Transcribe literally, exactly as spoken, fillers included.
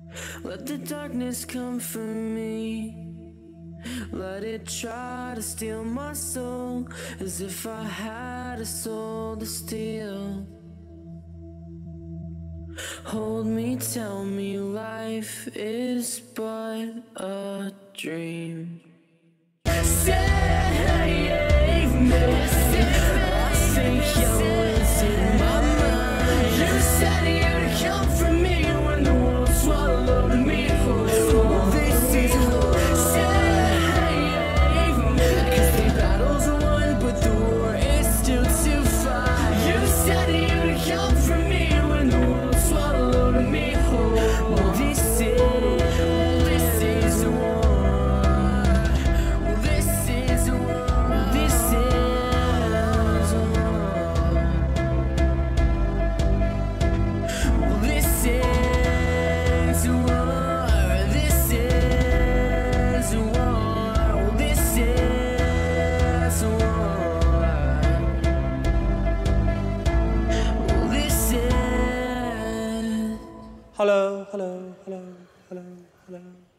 Let the darkness come for me. Let it try to steal my soul, as if I had a soul to steal. Hold me, tell me life is but a dream. Save me, I think you're losing my mind. You said you'd come for me when the world swallowed me whole. This is save me, 'cause the battle's won, but the war is still to fight. You said you'd come for me when the world swallowed me whole. Well, this is, this is a war. Well, this is a war. This is a war. Well, this is a war. This is a war. Well, this is a war. Well, this is. Hello, hello, hello, hello, hello.